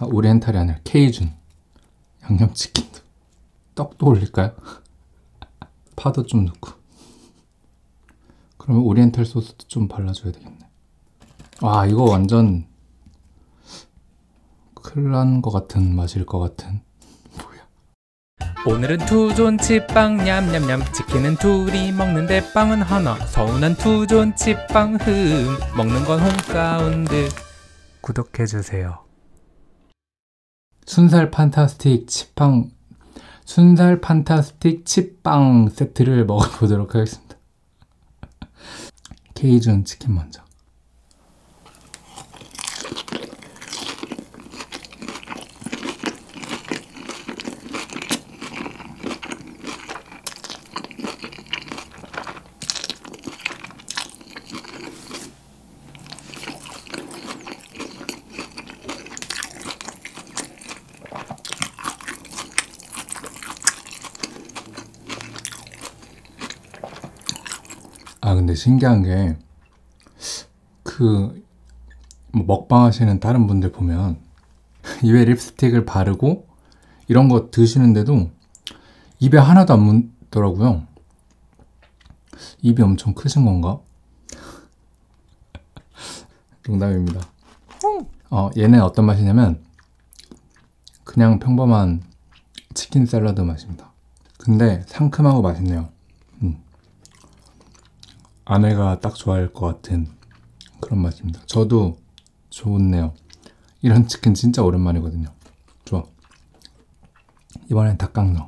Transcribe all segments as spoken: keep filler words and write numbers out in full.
아, 오리엔탈이 아니라 케이준 양념치킨도. 떡도 올릴까요? 파도 좀 넣고. 그러면 오리엔탈 소스도 좀 발라줘야 되겠네. 와, 이거 완전 큰일 난 것 같은 맛일 것 같은. 뭐야. 오늘은 투존치빵 냠냠냠. 치킨은 둘이 먹는데 빵은 하나. 서운한 투존치빵 흠. 먹는 건 홈사운드. 구독해주세요. 순살 판타스틱 치빵 순살 판타스틱 치빵 세트를 먹어보도록 하겠습니다. 케이준 치킨 먼저. 아, 근데 신기한 게 그 뭐 먹방 하시는 다른 분들 보면 입에 립스틱을 바르고 이런 거 드시는데도 입에 하나도 안 묻더라고요. 입이 엄청 크신 건가? 농담입니다. 어, 얘는 어떤 맛이냐면 그냥 평범한 치킨 샐러드 맛입니다. 근데 상큼하고 맛있네요. 음. 아내가 딱 좋아할 것 같은 그런 맛입니다. 저도 좋네요. 이런 치킨 진짜 오랜만이거든요. 좋아. 이번엔 닭강정.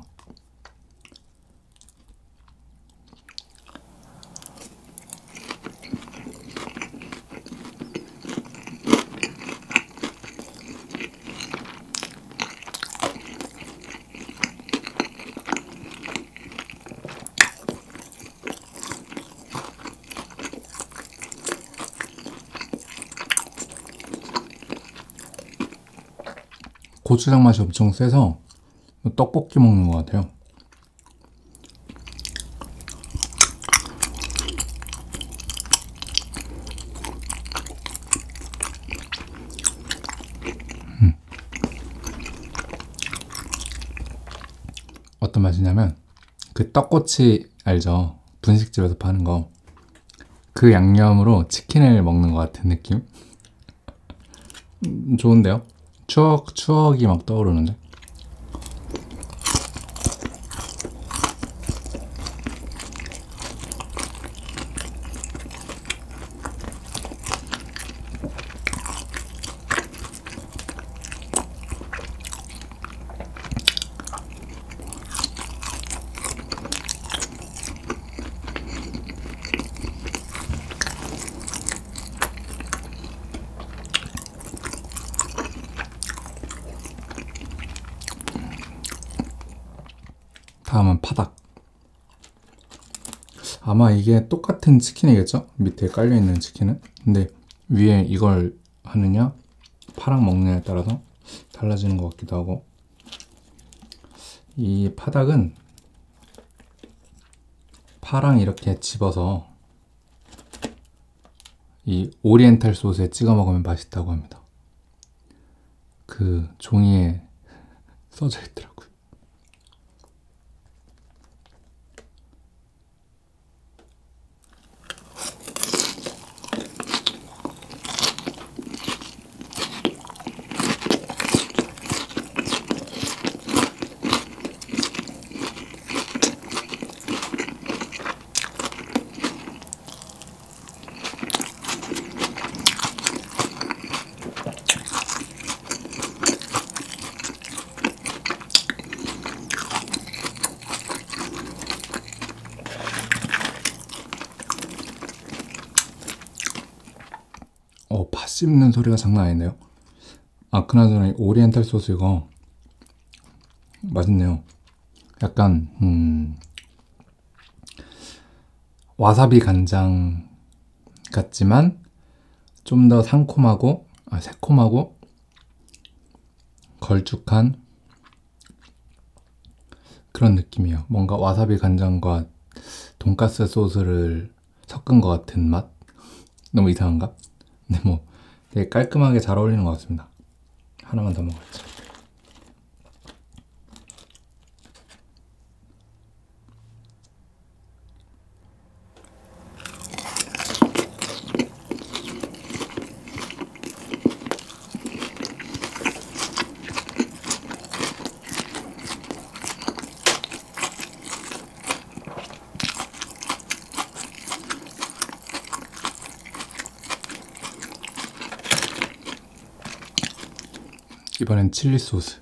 고추장 맛이 엄청 세서 떡볶이 먹는 것 같아요. 음. 어떤 맛이냐면 그 떡꼬치 알죠? 분식집에서 파는 거. 그 양념으로 치킨을 먹는 것 같은 느낌? 음, 좋은데요? 추억, 추억이 막 떠오르는데? 다음은 파닭. 아마 이게 똑같은 치킨이겠죠? 밑에 깔려있는 치킨은. 근데 위에 이걸 하느냐 파랑 먹느냐에 따라서 달라지는 것 같기도 하고. 이 파닭은 파랑 이렇게 집어서 이 오리엔탈 소스에 찍어 먹으면 맛있다고 합니다. 그 종이에 써져 있더라고요. 어, 파 씹는 소리가 장난 아니네요. 아, 그나저나 이 오리엔탈 소스 이거 맛있네요. 약간 음, 와사비 간장 같지만 좀 더 상콤하고 아, 새콤하고 걸쭉한 그런 느낌이에요. 뭔가 와사비 간장과 돈가스 소스를 섞은 것 같은 맛? 너무 이상한가? 근데 뭐 되게 깔끔하게 잘 어울리는 것 같습니다. 하나만 더 먹었지. 이번엔 칠리 소스.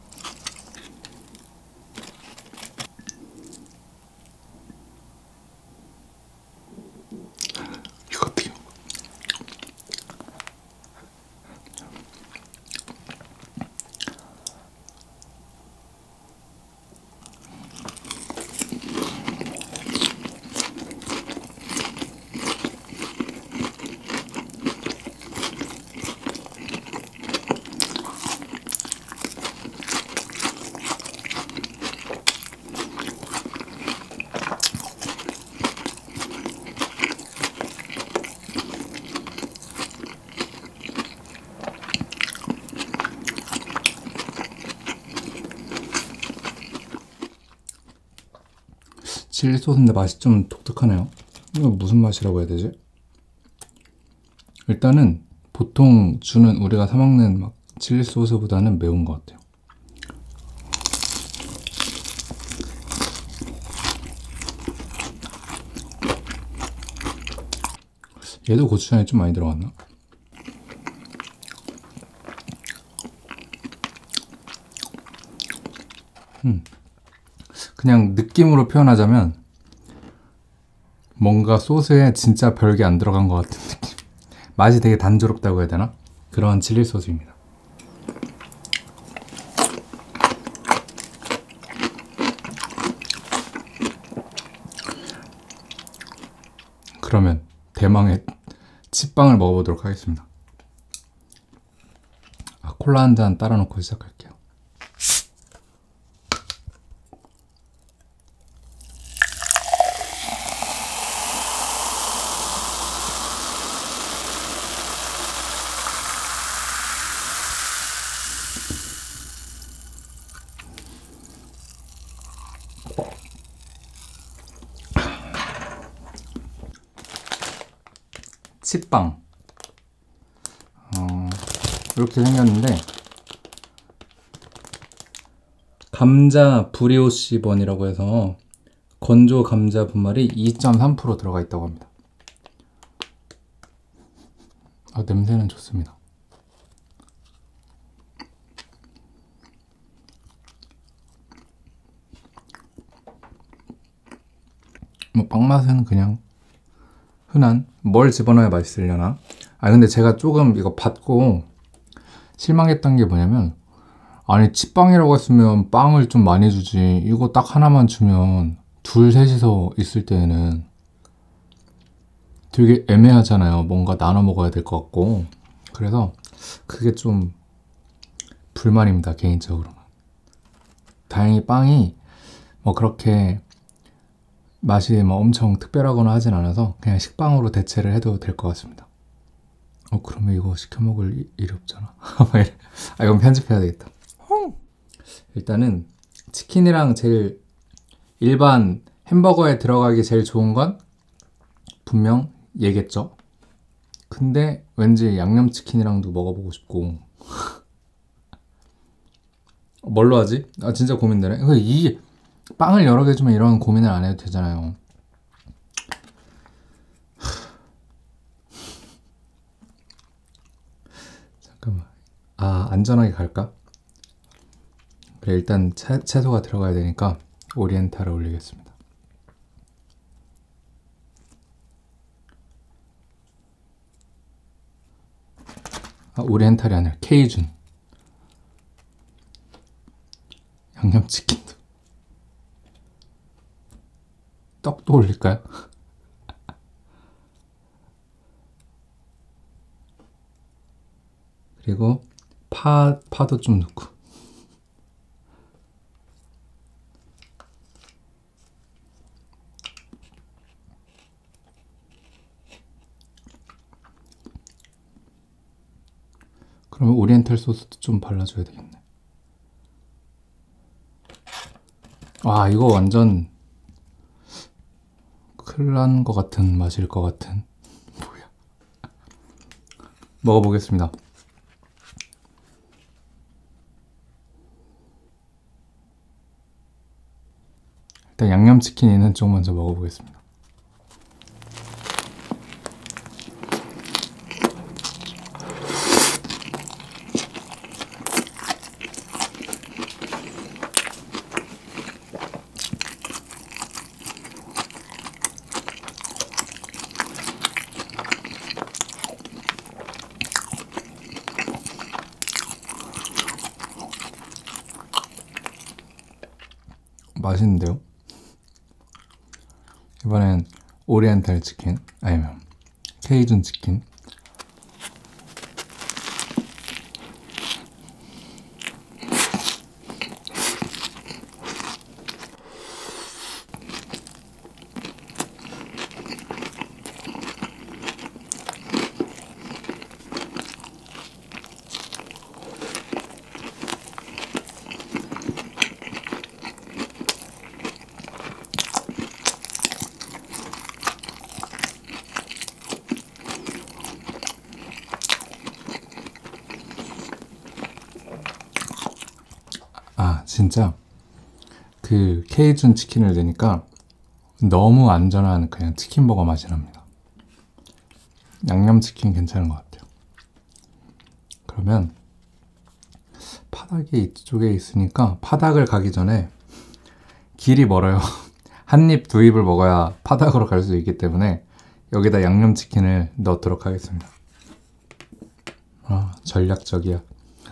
이거 어떻게? 칠리 소스인데 맛이 좀 독특하네요. 이거 무슨 맛이라고 해야 되지? 일단은 보통 주는 우리가 사 먹는 막 칠리 소스보다는 매운 것 같아요. 얘도 고추장이 좀 많이 들어갔나? 음. 그냥 느낌으로 표현하자면 뭔가 소스에 진짜 별게 안 들어간 것 같은 느낌. 맛이 되게 단조롭다고 해야 되나? 그런 칠리 소스입니다. 그러면 대망의 칩빵을 먹어보도록 하겠습니다. 아, 콜라 한 잔 따라 놓고 시작할게요. 칩빵. 어, 이렇게 생겼는데 감자 브리오시 번이라고 해서 건조 감자 분말이 이 점 삼 퍼센트 들어가 있다고 합니다. 아, 냄새는 좋습니다. 뭐 빵 맛은 그냥 흔한, 뭘 집어넣어야 맛있으려나? 아 근데 제가 조금 이거 받고 실망했던 게 뭐냐면, 아니 칩빵이라고 했으면 빵을 좀 많이 주지, 이거 딱 하나만 주면 둘 셋이서 있을 때는 되게 애매하잖아요. 뭔가 나눠 먹어야 될 것 같고. 그래서 그게 좀 불만입니다, 개인적으로는. 다행히 빵이 뭐 그렇게 맛이 뭐 엄청 특별하거나 하진 않아서 그냥 식빵으로 대체를 해도 될 것 같습니다. 어 그러면 이거 시켜 먹을 일이 없잖아. 아 이건 편집해야 되겠다. 일단은 치킨이랑 제일 일반 햄버거에 들어가기 제일 좋은 건 분명 얘겠죠. 근데 왠지 양념치킨이랑도 먹어보고 싶고. 뭘로 하지? 아 진짜 고민되네. 이 빵을 여러 개 주면 이런 고민을 안 해도 되잖아요. 잠깐만. 아 안전하게 갈까? 그래 일단 채, 채소가 들어가야 되니까 오리엔탈을 올리겠습니다. 아 오리엔탈이 아니라 케이준. 양념치킨도. 떡도 올릴까요? 그리고 파, 파도 좀 넣고. 그러면 오리엔탈 소스도 좀 발라줘야 되겠네. 와, 이거 완전 큰일 난 것 같은 맛일 것 같은. 뭐야. 먹어보겠습니다. 일단 양념치킨 있는 쪽 먼저 먹어보겠습니다. 맛있는데요? 이번엔 오리엔탈 치킨 아니면 케이준 치킨. 아, 진짜 그 케이준 치킨을 넣으니까 너무 안전한 그냥 치킨버거 맛이 납니다. 양념치킨 괜찮은 것 같아요. 그러면 파닭이 이쪽에 있으니까 파닭을 가기 전에 길이 멀어요. 한 입, 두 입을 먹어야 파닭으로 갈 수 있기 때문에 여기다 양념치킨을 넣도록 하겠습니다. 아, 전략적이야.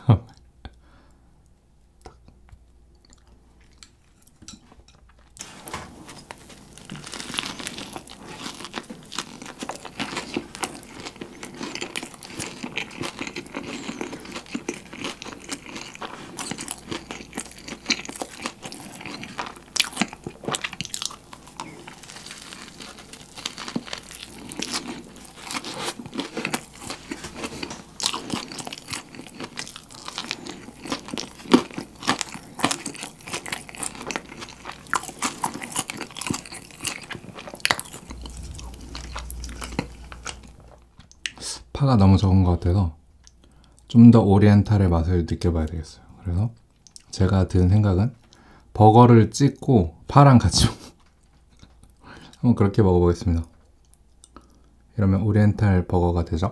파가 너무 적은 것 같아서 좀 더 오리엔탈의 맛을 느껴봐야 되겠어요. 그래서 제가 든 생각은 버거를 찍고 파랑 같이 한번 그렇게 먹어보겠습니다. 이러면 오리엔탈 버거가 되죠.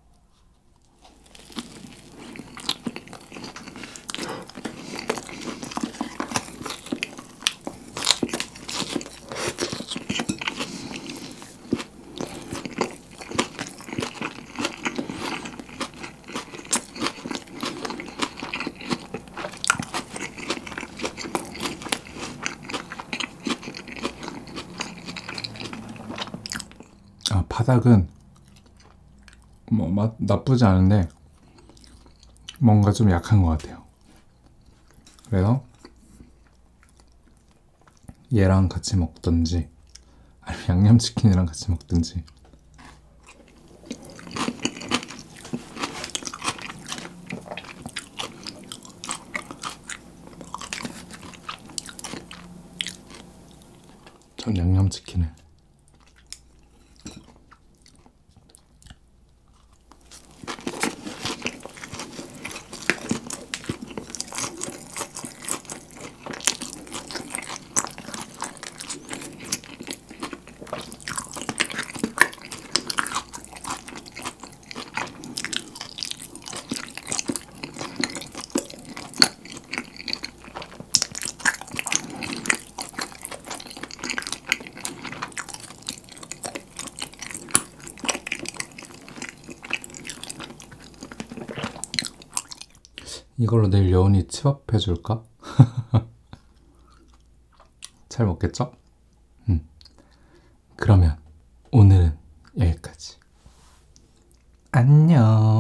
아, 파닭은 뭐 맛 나쁘지 않은데 뭔가 좀 약한 것 같아요. 그래서 얘랑 같이 먹든지 아니면 양념치킨이랑 같이 먹든지. 전 양념치킨을. 이걸로 내일 여운이 치밥 해줄까? 잘 먹겠죠? 음. 그러면 오늘은 여기까지. 안녕.